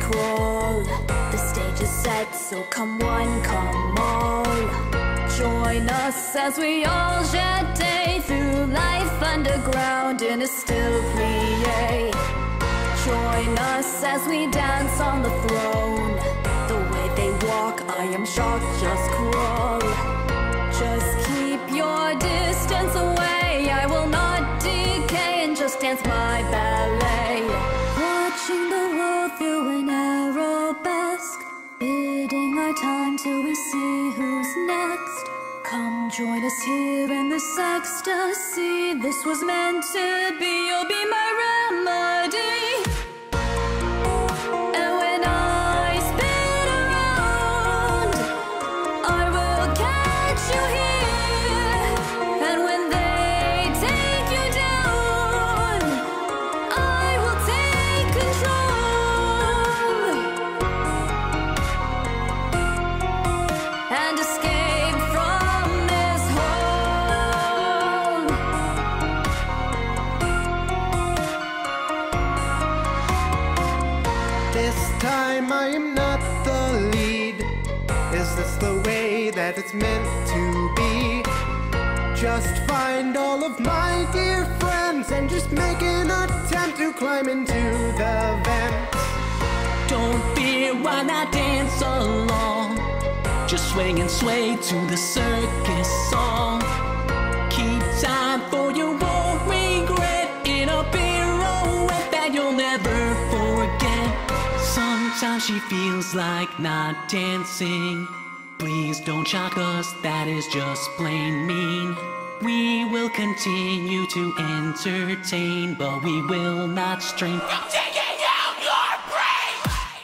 crawl. The stage is set, so come one, come all. Join us as we all jet day through life underground in a still plie. Join us as we dance on the throne. The way they walk, I am shocked, just crawl. Just keep your distance away. I will not decay and just dance my ballet. Watching the world through an arabesque, biding our time till we see who's next. Come join us here in this ecstasy. This was meant to be, you'll be my remedy. And when I spin around, I will catch you here. And when they take you down, I will take control and escape from this hole. This time I am not the lead. Is this the way that it's meant to be? Just find all of my dear friends and just make an attempt to climb into the vents. Don't fear, why not dance along? Just swing and sway to the circus song. Keep time for you won't regret, in a pirouette that you'll never forget. Sometimes she feels like not dancing. Please don't shock us, that is just plain mean. We will continue to entertain, but we will not strain from taking out your brain.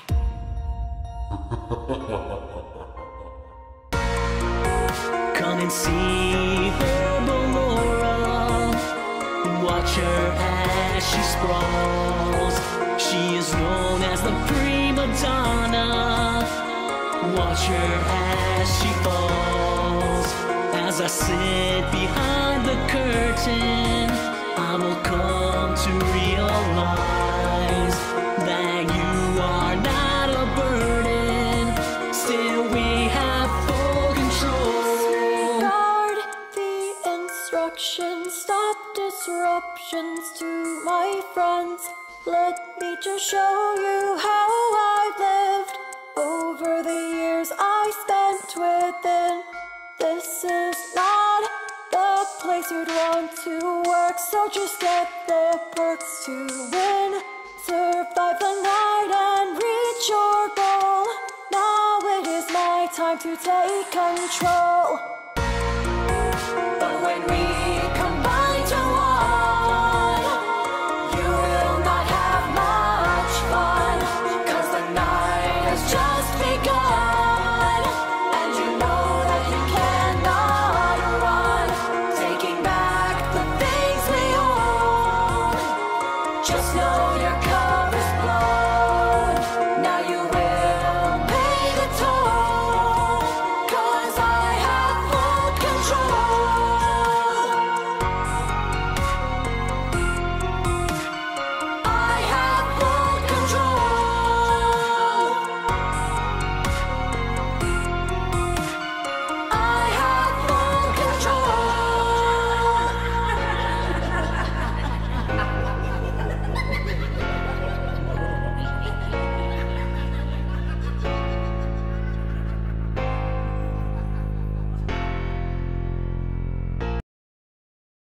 Come and see her, Ballora. Watch her as she sprawls. She is known as the prima donna. Watch her as she falls. As I sit behind the curtain, I will come to realize that you are not a burden. Still we have full control. Disregard the instructions, stop disruptions to my friends. Let me just show you how I've lived over the years I spent within. This is not the place you'd want to work, so just get the perks to win. Survive the night and reach your goal. Now it is my time to take control.